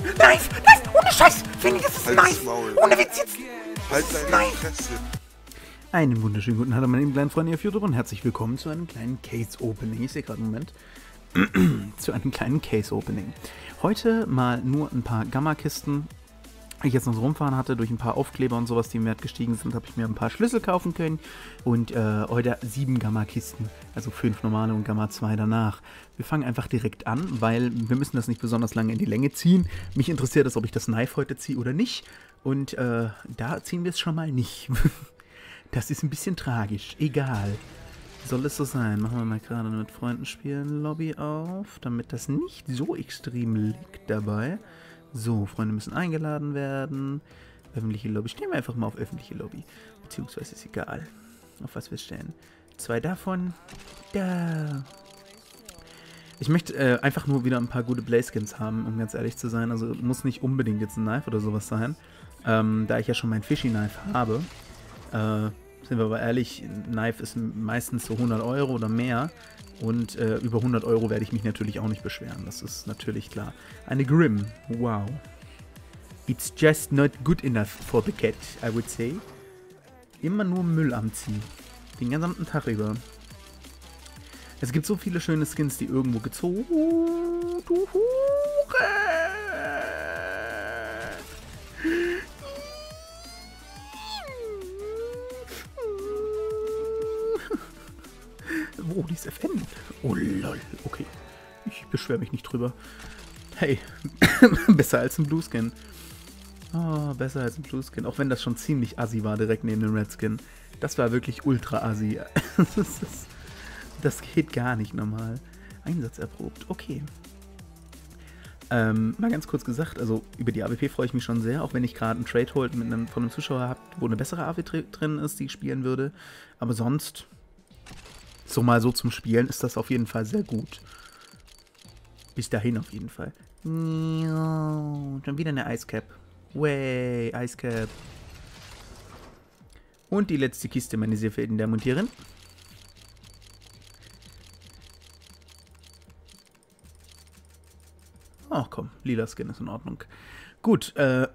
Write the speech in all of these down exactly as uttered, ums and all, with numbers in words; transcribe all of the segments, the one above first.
Knife! Knife! Ohne Scheiß! Finde ich, das ist ein Halt's Knife! Maul. Ohne Witz jetzt! Halt deine Fresse! Einen wunderschönen guten Tag, meine lieben kleinen Freunde auf YouTube und herzlich willkommen zu einem kleinen Case-Opening. Ich sehe gerade einen Moment. zu einem kleinen Case-Opening. Heute mal nur ein paar Gamma-Kisten. Ich jetzt noch so rumfahren hatte, durch ein paar Aufkleber und sowas, die im Wert gestiegen sind, habe ich mir ein paar Schlüssel kaufen können. Und äh, heute sieben Gamma-Kisten, also fünf normale und Gamma zwei danach. Wir fangen einfach direkt an, weil wir müssen das nicht besonders lange in die Länge ziehen. Mich interessiert es, ob ich das Knife heute ziehe oder nicht. Und äh, da ziehen wir es schon mal nicht. Das ist ein bisschen tragisch. Egal. Soll es so sein? Machen wir mal gerade mit Freunden spielen Lobby auf, damit das nicht so extrem liegt dabei. So, Freunde müssen eingeladen werden. Öffentliche Lobby. Stellen wir einfach mal auf öffentliche Lobby. Beziehungsweise ist egal, auf was wir stellen. Zwei davon. Da. Ich möchte äh, einfach nur wieder ein paar gute Blaze-Skins haben, um ganz ehrlich zu sein. Also muss nicht unbedingt jetzt ein Knife oder sowas sein. Ähm, da ich ja schon mein Fishy-Knife habe. Äh, sind wir aber ehrlich, ein Knife ist meistens so hundert Euro oder mehr. Und äh, über hundert Euro werde ich mich natürlich auch nicht beschweren. Das ist natürlich klar. Eine Grim. Wow. It's just not good enough for the cat, I would say. Immer nur Müll am Ziehen. Den gesamten Tag über. Es gibt so viele schöne Skins, die irgendwo gezogen wurden. Oh, die ist F N. Oh lol. Okay. Ich beschwere mich nicht drüber. Hey. Besser als ein Blueskin. Oh, besser als ein Blueskin. Auch wenn das schon ziemlich assi war, direkt neben dem Redskin. Das war wirklich ultra assi. das, ist, das geht gar nicht normal. Einsatz erprobt. Okay. Ähm, mal ganz kurz gesagt, also über die A W P freue ich mich schon sehr, auch wenn ich gerade einen Trade Hold mit einem, von einem Zuschauer habe, wo eine bessere A W P drin ist, die ich spielen würde. Aber sonst... So mal so zum Spielen ist das auf jeden Fall sehr gut. Bis dahin auf jeden Fall. Schon wieder eine Ice Cap. Way, Ice Cap. Und die letzte Kiste, meine sehr verehrten Damen und Herren. Ach komm, lila Skin ist in Ordnung. Gut, äh...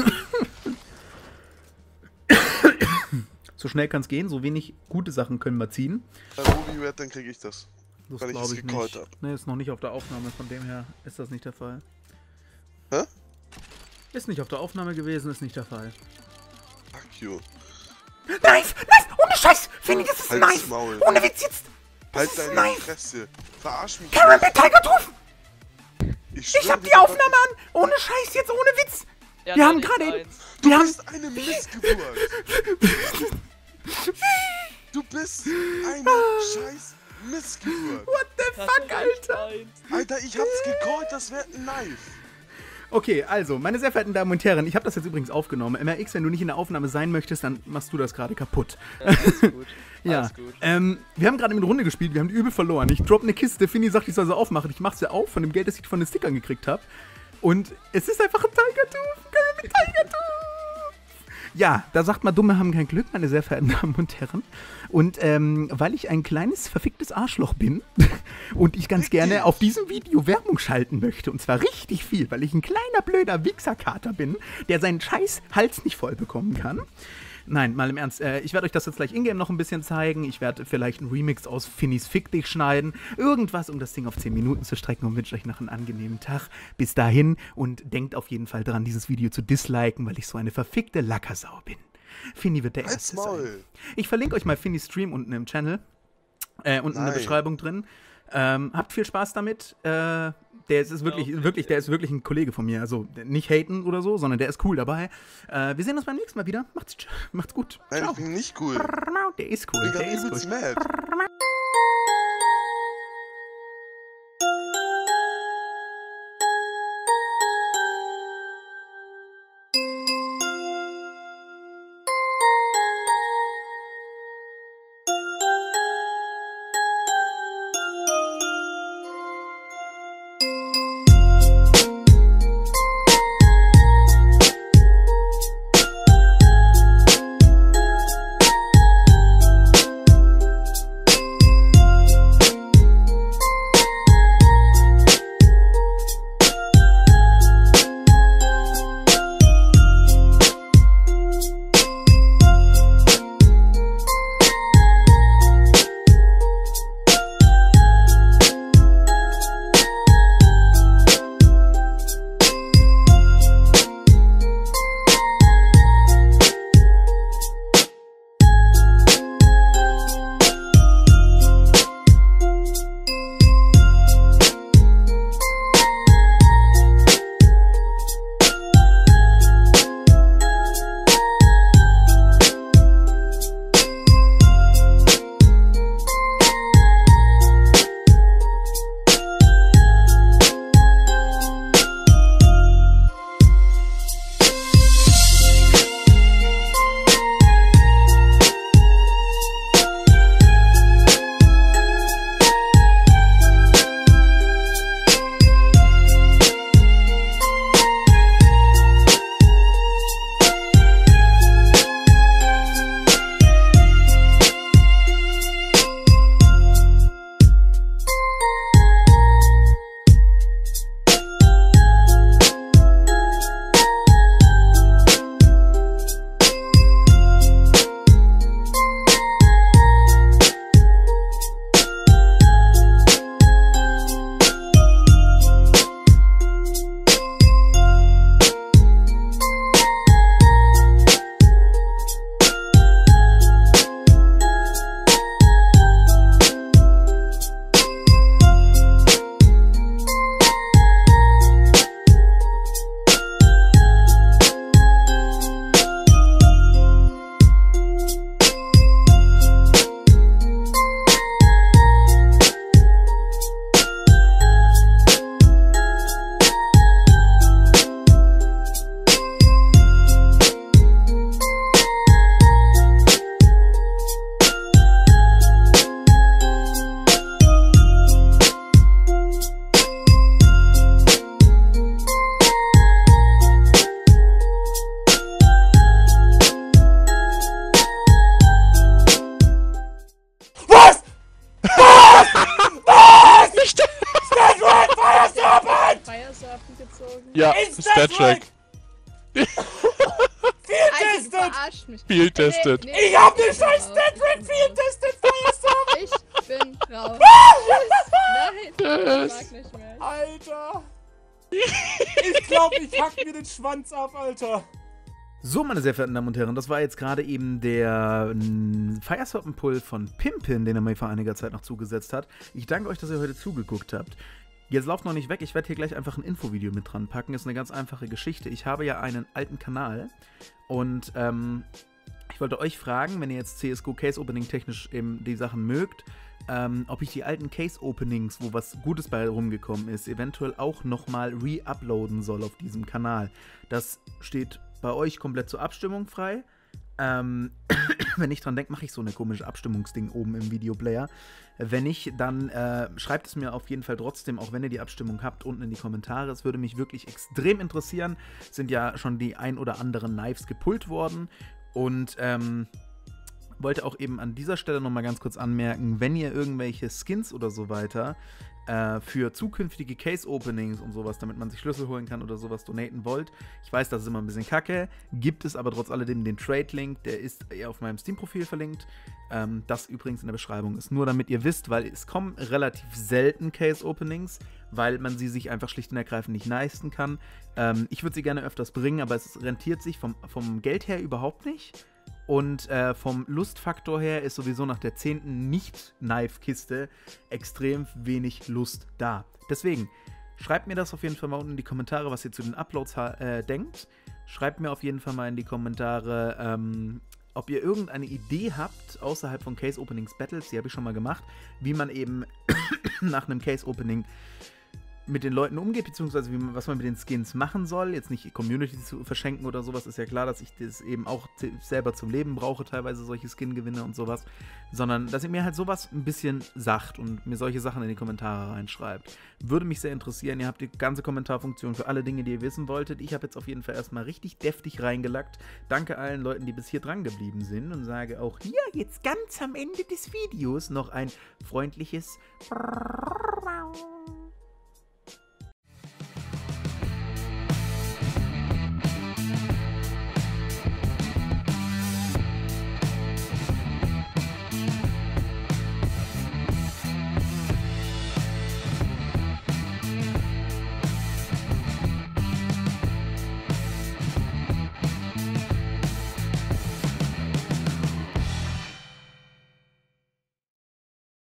So schnell kann es gehen, so wenig gute Sachen können wir ziehen. Bei Ruby Red, dann kriege ich das. Das weil ich glaube es ich gecallt nicht. habe. Ne, ist noch nicht auf der Aufnahme, von dem her ist das nicht der Fall. Hä? Ist nicht auf der Aufnahme gewesen, ist nicht der Fall. Fuck you. Knife! Knife! Ohne Scheiß! Finde ich, das ist ein Halt's Knife! Maul. Ohne Witz jetzt! Das Halt ist ein deine Knife! Fresse. Verarsch mich Karen nicht. mit Tiger Tooth! Ich, Ich hab die Aufnahme an! Ohne Scheiß jetzt, ohne Witz! Ja, Wir haben dann gerade ist eben... eins. Du Wir haben... bist eine Missgeburt. Du bist eine scheiß Missgeburt. What the Das fuck, ist Alter? eins. Alter, ich hab's gecallt, das wäre ein Knife. Okay, also, meine sehr verehrten Damen und Herren, ich habe das jetzt übrigens aufgenommen. M R X, wenn du nicht in der Aufnahme sein möchtest, dann machst du das gerade kaputt. Ja, alles gut. Ja, Alles gut. ähm, wir haben gerade eine Runde gespielt, wir haben die übel verloren. Ich droppe eine Kiste, Finny sagt, ich soll sie aufmachen. Ich mach sie auf von dem Geld, das ich von den Stickern gekriegt habe. Und es ist einfach ein Tiger Tooth. Geil mit Tiger Tooth. Ja, da sagt man, Dumme haben kein Glück, meine sehr verehrten Damen und Herren. Und ähm, weil ich ein kleines, verficktes Arschloch bin und ich ganz gerne auf diesem Video Werbung schalten möchte, und zwar richtig viel, weil ich ein kleiner, blöder Wichserkater bin, der seinen scheiß Hals nicht voll bekommen kann. Nein, mal im Ernst, äh, ich werde euch das jetzt gleich in-game noch ein bisschen zeigen. Ich werde vielleicht einen Remix aus Finnys Fick dich schneiden. Irgendwas, um das Ding auf zehn Minuten zu strecken, und wünsche euch noch einen angenehmen Tag. Bis dahin, und denkt auf jeden Fall dran, dieses Video zu disliken, weil ich so eine verfickte Lackersau bin. Finny wird der Halt's Erste Maul. sein. Ich verlinke euch mal Finnys Stream unten im Channel. Äh, unten in der Nein. Beschreibung drin. Ähm, habt viel Spaß damit. Äh, der ist, ist wirklich, Ja, wirklich, der ist wirklich ein Kollege von mir. Also nicht haten oder so, sondern der ist cool dabei. Äh, wir sehen uns beim nächsten Mal wieder. Macht's, macht's gut. Nein, Ciao. ich bin nicht cool. Der ist cool. Ich bin Der ist übelst cool. mad. Ja, Ist Star das Trek. Viel Du verarscht mich. Viel testet. Nee, nee, Ich hab den bin scheiß raus. Star Trek Ich bin viel raus. testet, Firestorm! Ich bin raus. Nein, Das- ich mag nicht mehr. Alter! Ich glaub, ich hack mir den Schwanz ab, Alter! So, meine sehr verehrten Damen und Herren, das war jetzt gerade eben der mm, Firestorm-Pull von Pimpin, den er mir vor einiger Zeit noch zugesetzt hat. Ich danke euch, dass ihr heute zugeguckt habt. Jetzt lauft noch nicht weg, ich werde hier gleich einfach ein Infovideo mit dran packen. Ist eine ganz einfache Geschichte. Ich habe ja einen alten Kanal und ähm, ich wollte euch fragen, wenn ihr jetzt C S G O Case Opening technisch eben die Sachen mögt, ähm, ob ich die alten Case Openings, wo was Gutes bei rumgekommen ist, eventuell auch nochmal re-uploaden soll auf diesem Kanal. Das steht bei euch komplett zur Abstimmung frei. Ähm, wenn ich dran denke, mache ich so eine komische Abstimmungsding oben im Videoplayer. Wenn nicht, dann äh, schreibt es mir auf jeden Fall trotzdem, auch wenn ihr die Abstimmung habt, unten in die Kommentare. Es würde mich wirklich extrem interessieren. Es sind ja schon die ein oder anderen Knives gepullt worden. Und ähm, wollte auch eben an dieser Stelle nochmal ganz kurz anmerken, wenn ihr irgendwelche Skins oder so weiter äh, für zukünftige Case-Openings und sowas, damit man sich Schlüssel holen kann oder sowas donaten wollt. Ich weiß, das ist immer ein bisschen kacke, gibt es aber trotz alledem den Trade-Link, der ist auf meinem Steam-Profil verlinkt. Ähm, das übrigens in der Beschreibung ist nur, damit ihr wisst, weil es kommen relativ selten Case-Openings, weil man sie sich einfach schlicht und ergreifend nicht leisten kann. Ähm, ich würde sie gerne öfters bringen, aber es rentiert sich vom, vom Geld her überhaupt nicht. Und äh, vom Lustfaktor her ist sowieso nach der zehnten Nicht-Knife-Kiste extrem wenig Lust da. Deswegen, schreibt mir das auf jeden Fall mal unten in die Kommentare, was ihr zu den Uploads äh, denkt. Schreibt mir auf jeden Fall mal in die Kommentare, ähm, ob ihr irgendeine Idee habt, außerhalb von Case Openings Battles, die habe ich schon mal gemacht, wie man eben nach einem Case Opening mit den Leuten umgeht, beziehungsweise wie man, was man mit den Skins machen soll. Jetzt nicht Community zu verschenken oder sowas, ist ja klar, dass ich das eben auch selber zum Leben brauche, teilweise solche Skin-Gewinne und sowas, sondern dass ihr mir halt sowas ein bisschen sagt und mir solche Sachen in die Kommentare reinschreibt. Würde mich sehr interessieren. Ihr habt die ganze Kommentarfunktion für alle Dinge, die ihr wissen wolltet. Ich habe jetzt auf jeden Fall erstmal richtig deftig reingelackt. Danke allen Leuten, die bis hier dran geblieben sind und sage auch hier jetzt ganz am Ende des Videos noch ein freundliches